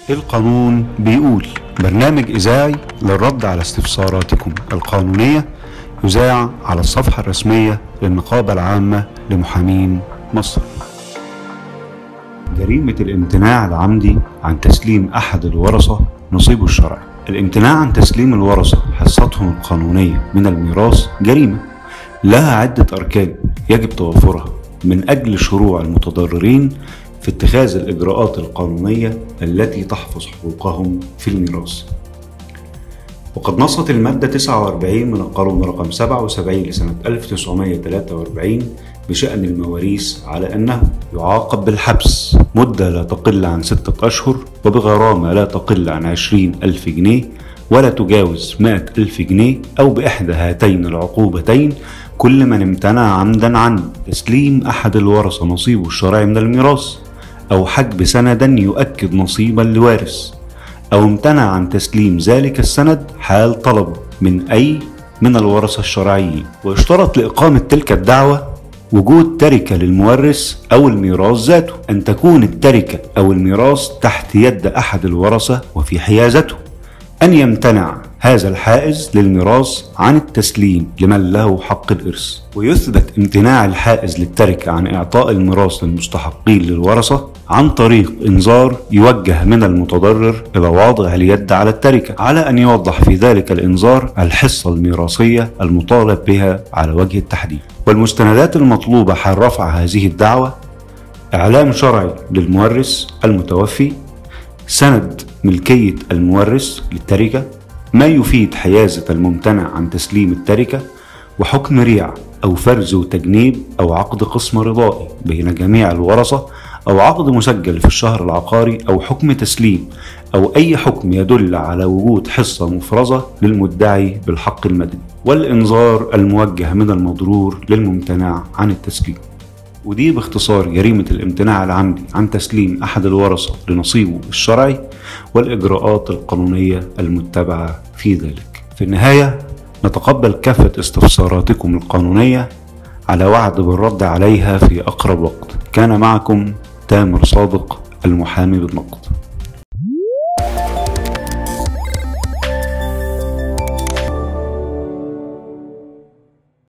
القانون بيقول برنامج إذاعي للرد على استفساراتكم القانونية يذاع على الصفحة الرسمية للنقابة العامة لمحامين مصر. جريمة الامتناع العمدي عن تسليم أحد الورثة نصيبه الشرعي. الامتناع عن تسليم الورثة حصتهم القانونية من الميراث جريمة لها عدة أركان يجب توفرها من أجل شروع المتضررين في اتخاذ الإجراءات القانونية التي تحفظ حقوقهم في الميراث. وقد نصت المادة 49 من القانون رقم 77 لسنة 1943 بشأن المواريث على أنه يعاقب بالحبس مدة لا تقل عن 6 أشهر وبغرامة لا تقل عن 20,000 جنيه ولا تجاوز 100,000 جنيه أو بإحدى هاتين العقوبتين كل من امتنع عمدا عن تسليم أحد الورثة نصيبه الشرعي من الميراث، أو حجب سندا يؤكد نصيبا لوارث، أو امتنع عن تسليم ذلك السند حال طلبه من الورثة الشرعيين. ويشترط لإقامة تلك الدعوة وجود تركة للمورث أو الميراث ذاته، أن تكون التركة أو الميراث تحت يد أحد الورثة وفي حيازته، أن يمتنع هذا الحائز للميراث عن التسليم لمن له حق الإرث. ويثبت امتناع الحائز للتركة عن إعطاء الميراث للمستحقين للورثة عن طريق إنذار يوجه من المتضرر إلى واضع اليد على التركة، على أن يوضح في ذلك الإنذار الحصة الميراثية المطالب بها على وجه التحديد. والمستندات المطلوبة حال رفع هذه الدعوة: إعلام شرعي للمورث المتوفي، سند ملكية المورث للتركة، ما يفيد حيازة الممتنع عن تسليم التركة، وحكم ريع أو فرز وتجنيب أو عقد قسم رضائي بين جميع الورثة، أو عقد مسجل في الشهر العقاري، أو حكم تسليم، أو أي حكم يدل على وجود حصة مفرزة للمدعي بالحق المدني، والإنذار الموجه من المضرور للممتنع عن التسليم. ودي باختصار جريمة الامتناع العمدي عن تسليم أحد الورثة لنصيبه الشرعي والإجراءات القانونية المتبعة في ذلك. في النهاية نتقبل كافة استفساراتكم القانونية على وعد بالرد عليها في أقرب وقت. كان معكم تامر صادق، المحامي بالنقد.